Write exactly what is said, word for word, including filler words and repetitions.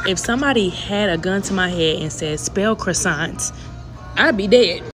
If somebody had a gun to my head and said, spell croissants, I'd be dead.